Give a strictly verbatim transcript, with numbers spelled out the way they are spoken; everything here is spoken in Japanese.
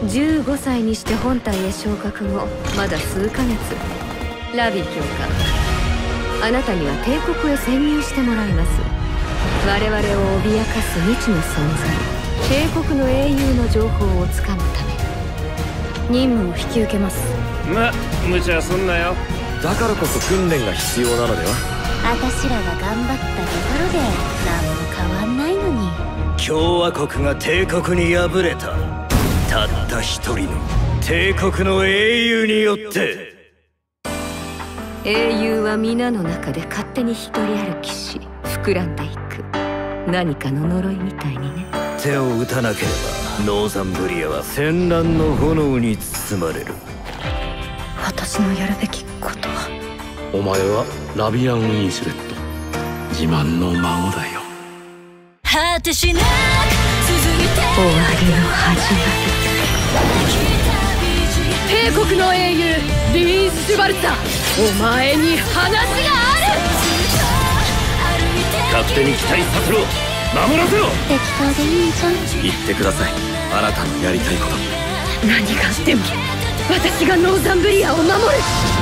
じゅうごさいにして本体へ昇格後まだ数ヶ月。ラビ教官、あなたには帝国へ潜入してもらいます。我々を脅かす未知の存在、帝国の英雄の情報をつかむため任務を引き受けます。 ま、無茶すんなよ。 だからこそ訓練が必要なのでは。 私らが頑張ったところで何も変わんないのに。 共和国が帝国に敗れた。たった一人の帝国の英雄によって。 英雄は皆の中で勝手に一人歩きし膨らんでいく。何かの呪いみたいにね。 手を打たなければノーザンブリアは戦乱の炎に包まれる。 私のやるべきことは。 お前はラビアン・ウィンスレット、自慢の孫だよ。 果てしなく続いて終わりの始まり。帝国の英雄リーン・シュバルツァ、お前に話がある。 勝手に期待させろ。守らせろ。 適当でいいじゃん。 言ってください、あなたのやりたいこと。 何があっても私がノーザンブリアを守る。